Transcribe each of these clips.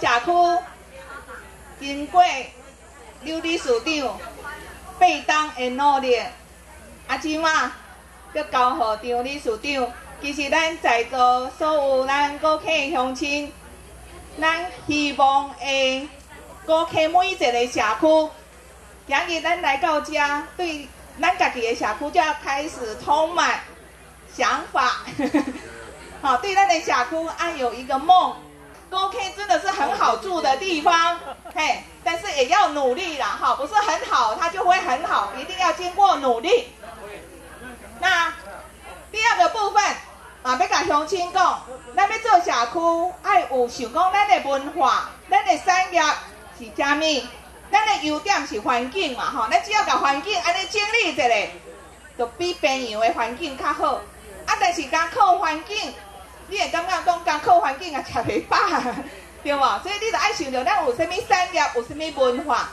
社区经过刘理事长8冬的努力，即马要交予张理事长。其实咱在座所有咱顾客乡亲，咱希望会顾客每一个社区，今日咱来到这，对咱家己的社区就要开始充满想法。好，对咱的社区爱有一个梦。顾客真的是很好住的地方，嘿，但是也要努力啦，哈，不是很好它就会很好，一定要经过努力。那第二个部分。要甲乡亲讲，咱要做社区，爱有想讲咱的文化、咱的产业是啥物？咱的优点是环境嘛，吼，咱只要甲环境安尼整理一下，就比平阳的环境较好。但是讲靠环境，你会感觉讲靠环境也吃袂饱，对无？所以你就爱想着咱有啥物产业，有啥物文化。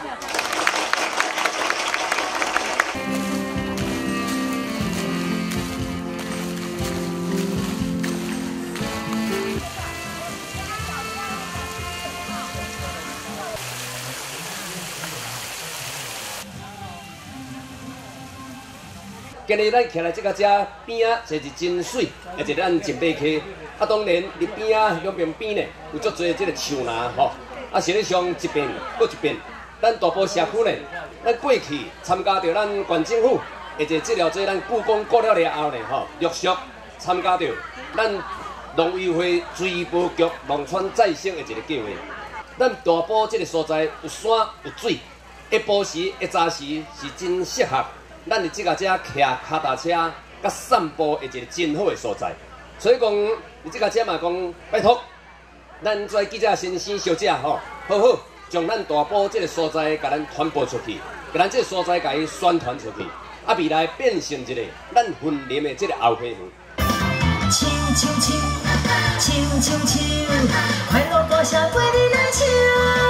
今日咱徛来这个遮边啊，就是真水，而且咱前北溪，当然伫边啊两边呢有足侪这个树林吼。实际上一边搁一边，咱大埔社区呢，咱过去参加着咱县政府，或者这了咱故宫过了了后呢，陆续参加着咱农委会水保局农村再生的一个计划。咱大埔这个所在有山有水，下晡时、下早时是真适合。咱伫即个遮骑脚踏车、甲散步的一个真好的所在，所以讲，伫即个遮嘛讲，拜托，咱做记者先生小姐好好将咱大埔这个所在，甲咱传播出去，甲咱这个所在甲伊宣传出去，未来变成一个咱婚姻的这个后花园。 唱唱唱，唱唱唱，快乐歌声陪你来唱。